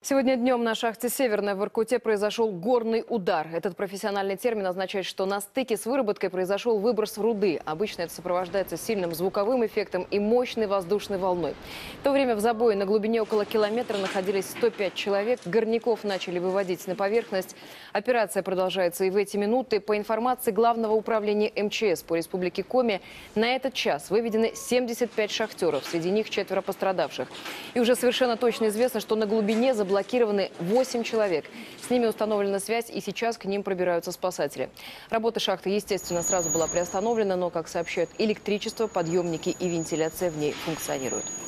Сегодня днем на шахте «Северная» в Воркуте произошел горный удар. Этот профессиональный термин означает, что на стыке с выработкой произошел выброс руды. Обычно это сопровождается сильным звуковым эффектом и мощной воздушной волной. В то время в забое на глубине около километра находились 105 человек. Горняков начали выводить на поверхность. Операция продолжается и в эти минуты. По информации Главного управления МЧС по Республике Коми, на этот час выведены 75 шахтеров. Среди них 4 пострадавших. И уже совершенно точно известно, что на глубине заблокированы 8 человек. С ними установлена связь, и сейчас к ним пробираются спасатели. Работа шахты, естественно, сразу была приостановлена, но, как сообщают, электричество, подъемники и вентиляция в ней функционируют.